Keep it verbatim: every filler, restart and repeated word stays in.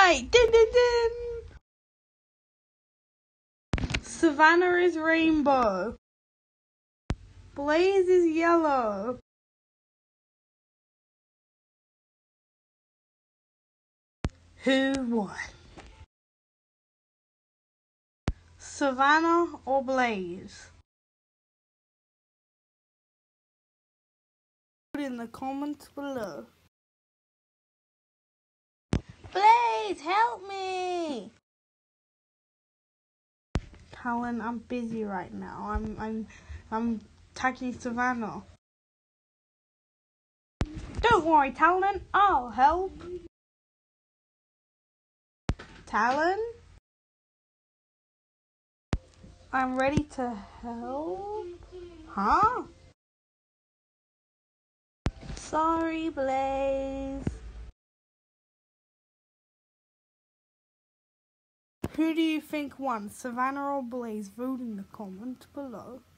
right. Din, din, din. Savannah is rainbow. Blaze is yellow. Who won? Savannah or Blaze? Put in the comments below. Blaze, help me! Talon, I'm busy right now. I'm I'm I'm tagging Savannah. Don't worry, Talon, I'll help. Talon? I'm ready to help. Huh? Sorry, Blaze. Who do you think won, Savannah or Blaze? Vote in the comments below.